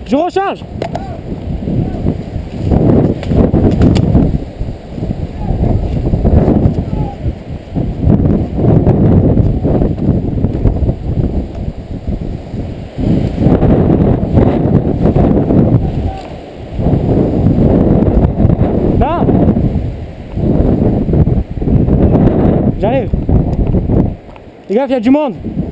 Je recharge. Là. J'arrive. Les gars, il y a du monde.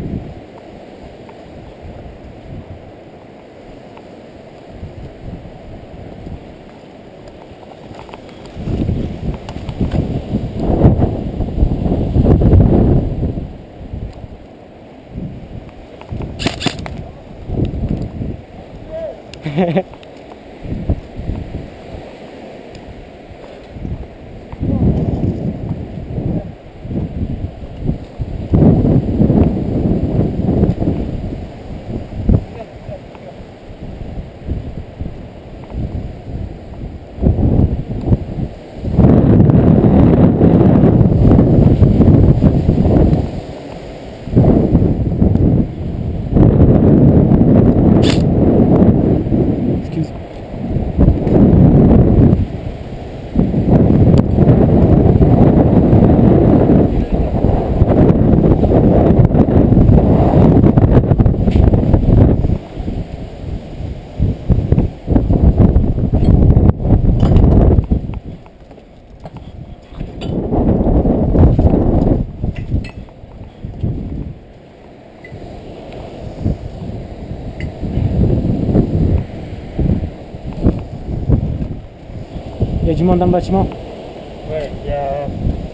Il y a du monde dans le bâtiment. Ouais, il y a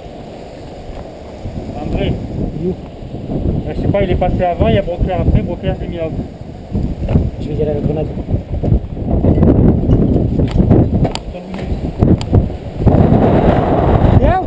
André. Je sais pas, il est passé avant, il y a Broclair après, Broclair s'est mis out. Je vais y aller avec grenade. Viens.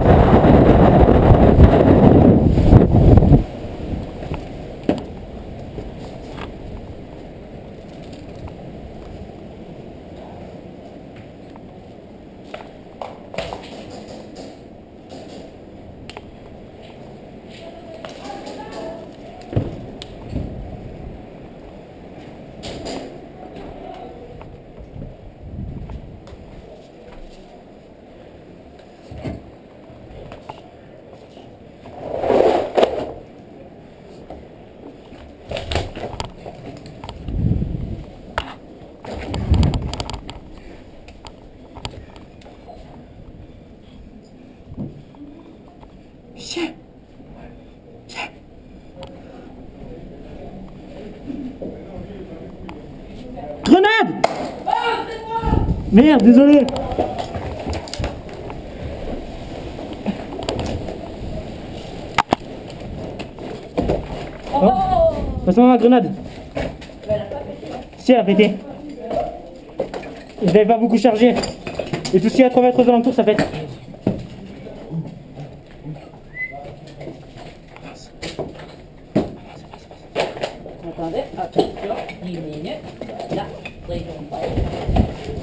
Grenade! Merde, désolé. Oh, passe-moi ma grenade. Si, elle a pété. Je l'avais pas beaucoup chargé. Et tout ce qu'il y a à 3 mètres aux alentours, ça pète. Attendez, attention, 10 minutes. Là, rayon bas.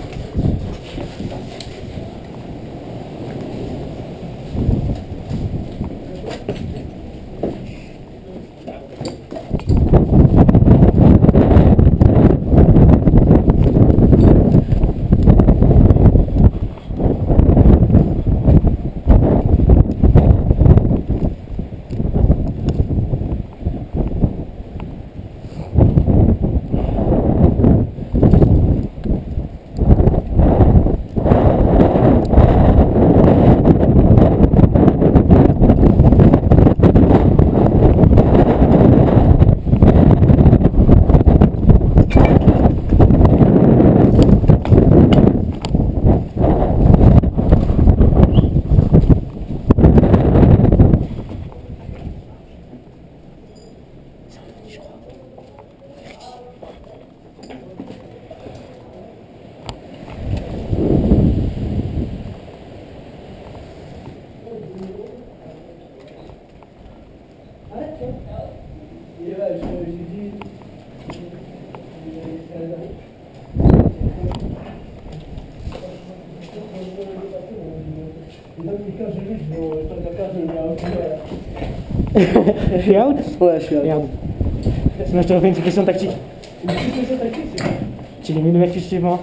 Je suis out? Ouais, je suis out. Merde. Sinon je te refais une question tactique. Une question tactique, c'est quoi? J'ai mis le mec chez moi.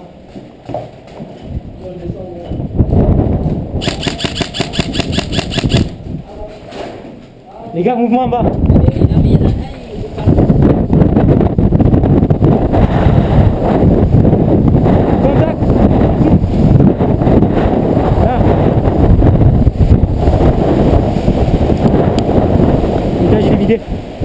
Les gars, mouvement en bas. Contact. Ah. Les gars, je l'ai vidé.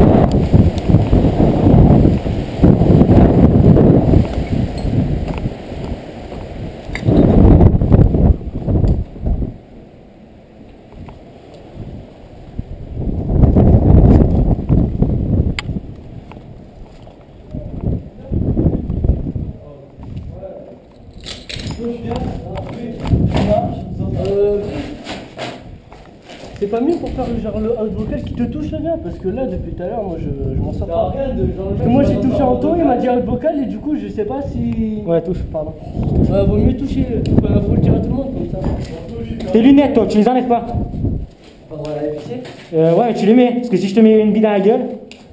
C'est pas mieux pour faire genre le house vocal qui te touche le gars, parce que là depuis tout à l'heure moi je m'en sors pas. Parce que moi j'ai touché en ton, il m'a dit house vocal et du coup je sais pas si. Ouais, touche. Pardon. Vaut mieux toucher, faut le dire à tout le monde comme ça. Tes lunettes, toi, tu les enlèves pas. Pas droit à la pisser. Ouais, mais tu les mets. Parce que si je te mets une bille dans la gueule.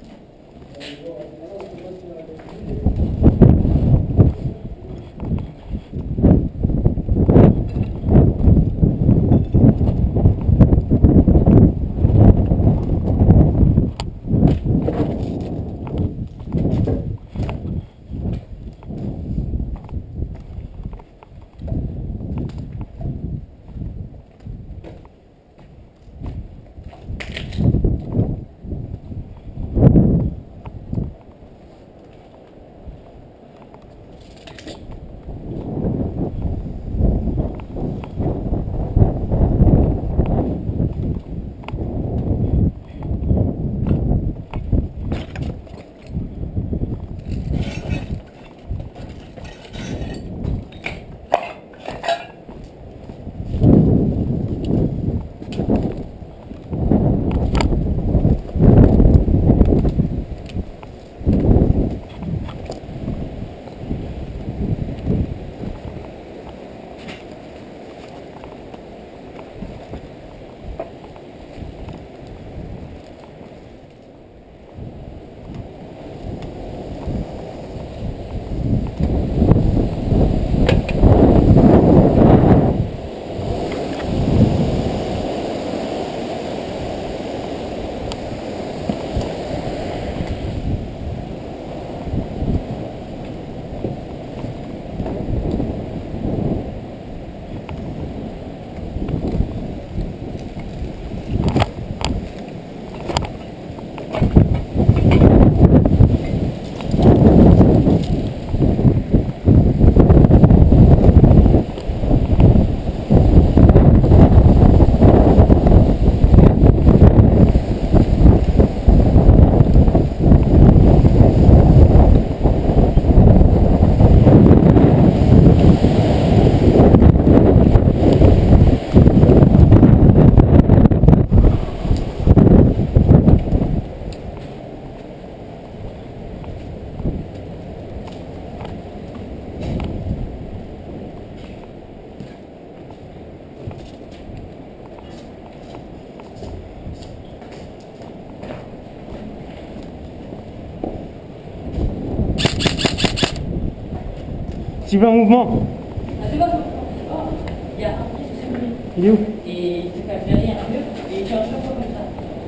Tu veux un mouvement? Ah, c'est bon. Oh, il y a un petit souci. Il est où? Et c'est quand même derrière un mur, et tu as un peu comme ça.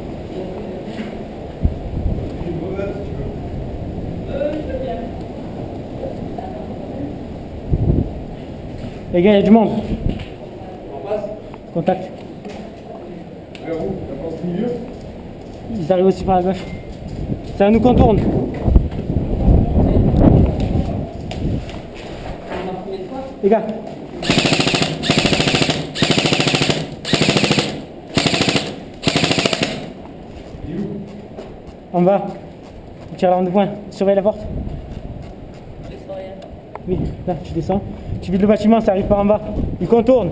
Je peux bien. Les gars, il y a du monde. En face. Contact. Vers où? Dans ce milieu? Ils arrivent aussi par la gauche. Ça nous contourne. Les gars. Il est où? En bas. Tu tires la ronde de poing. Surveille la porte. Oui, là, tu descends. Tu vides le bâtiment, ça arrive par en bas. Il contourne.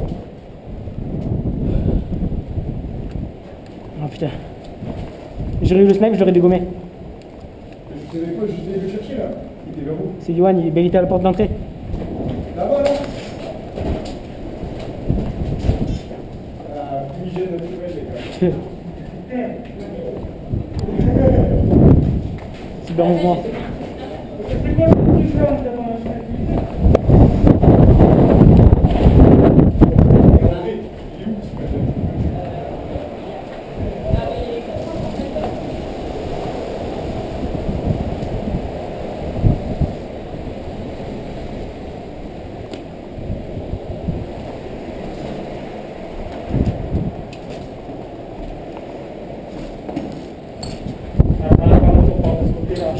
Oh putain. J'aurais eu le snipe, je l'aurais dégommé. Je savais quoi, je vais le chercher là. Il était vers où? C'est Yoann, il était à la porte d'entrée. Là-bas là. Ah, fumigène naturel les gars. Super mouvement. C'est quoi le plus fort devant la fenêtre?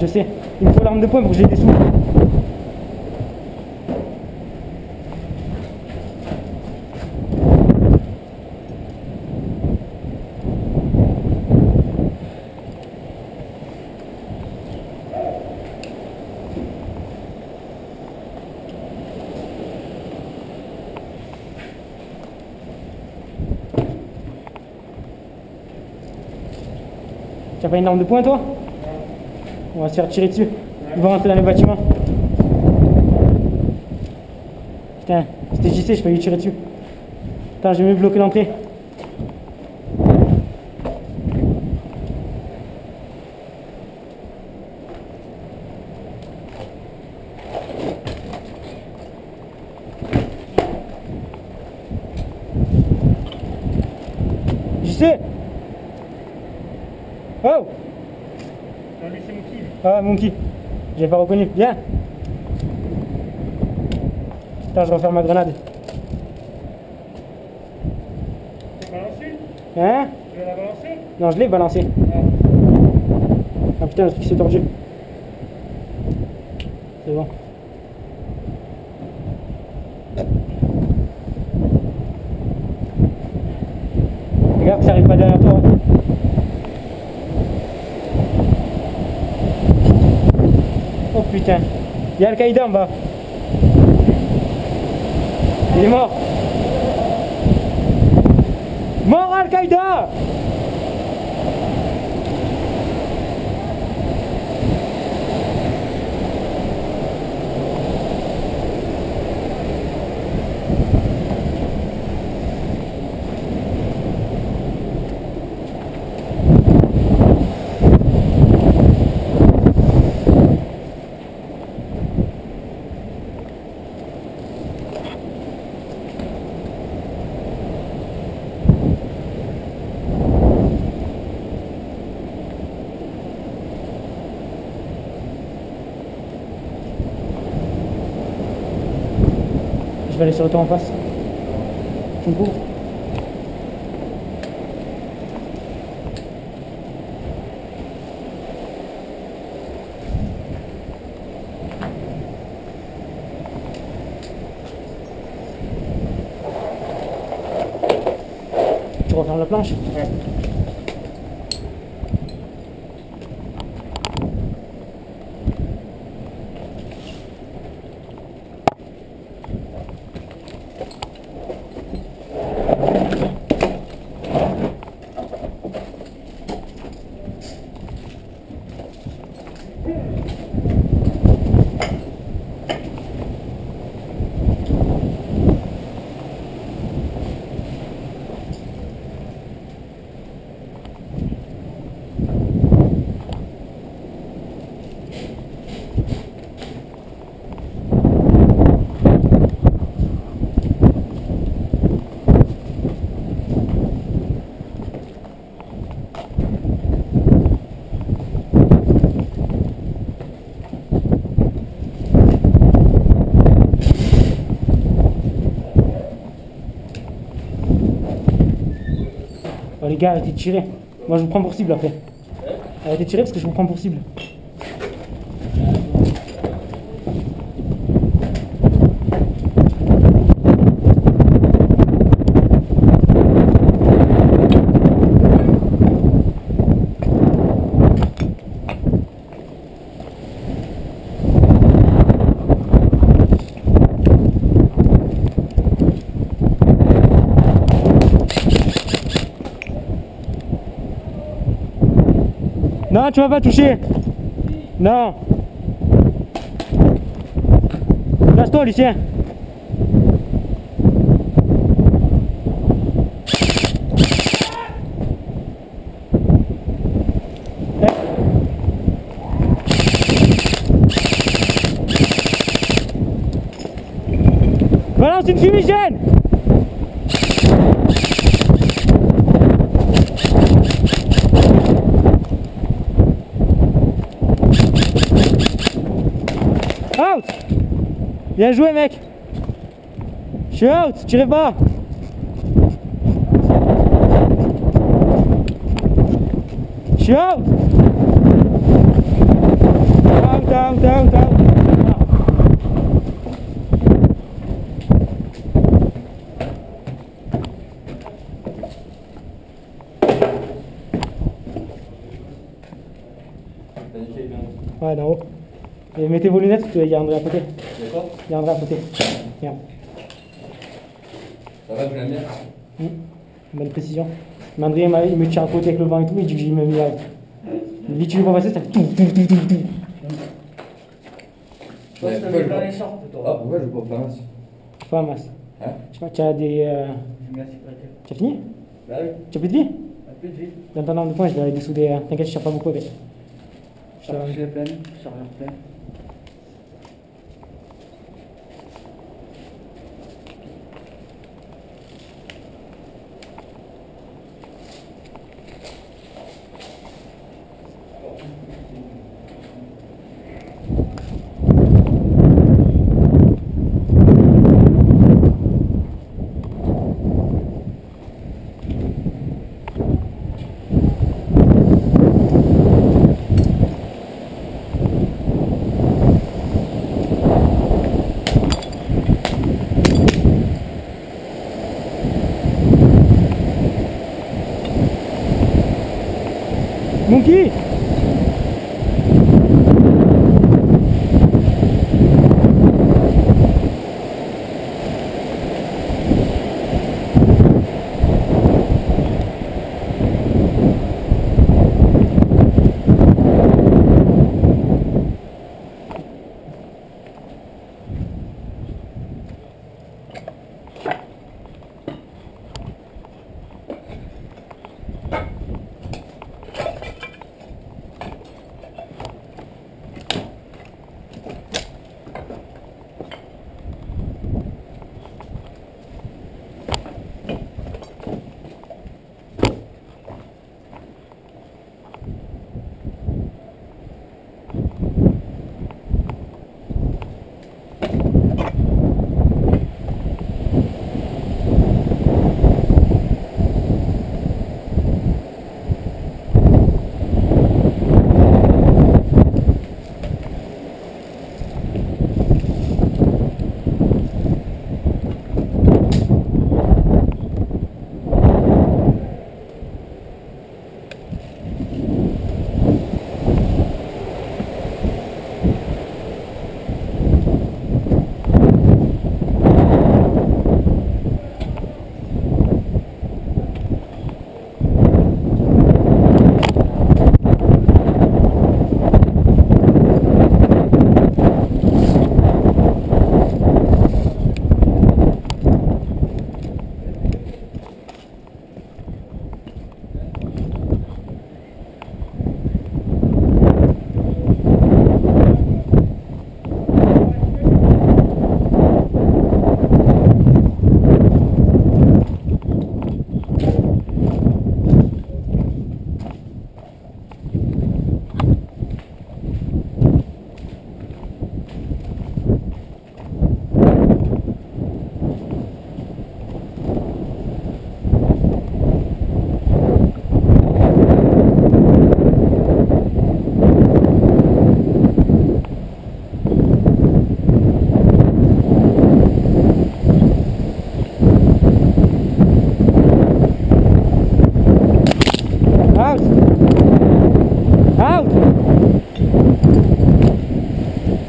Je sais. Il me faut l'arme de poing pour que j'ai des sous. T'as pas une arme de poing toi? On va se faire tirer dessus. Ils vont rentrer dans le bâtiment. Putain, c'était JC, je peux lui tirer dessus. Attends, j'ai mieux bloqué l'entrée. JC! Oh! Ah, Monkey. J'ai pas reconnu. Viens. Attends, je referme ma grenade. C'est balancé? Hein? Tu veux la balancer? Non, je l'ai balancé. Ah putain, le truc s'est tordu. C'est bon. Regarde que ça arrive pas derrière toi. Oh putain, il y a Al-Qaïda en bas. Il est mort. Mort Al-Qaïda. Je vais aller sur le toit en face. Tu me couvres? Tu refermes la planche? Ouais. Oh les gars, arrêtez de tirer. Moi je vous prends pour cible après. Arrêtez de tirer parce que je vous prends pour cible. Non, tu vas pas toucher. Non. Place-toi, Lucien. Balance une fumigène. Out! Bien joué mec! Je suis out, tirez pas! Je suis out! Ouais, d'en haut. Et mettez vos lunettes, il y a André à côté. D'accord. Il y a André à côté. Regarde. Ça va, tu l'aimes bien? Bonne précision. Mais André, il me tient à côté avec le vent et tout, il dit que j'ai mis là. Il dit, tu veux pas passer, ça fait tout. Je pense que t'avais plein les shorts, toi. Ah, pourquoi je vois pas mince? Pas masse. Hein? Je sais pas, tu as des. Merci, Patrick. Tu as fini? Bah oui, Tu as plus de vie? un peu de vie. Dans ton arme de poing, je l'avais dessouder. T'inquiète, je tire pas beaucoup avec. Je l'ai pleine, je reviens pleine. Monkey!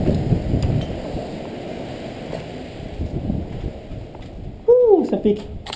ça pique.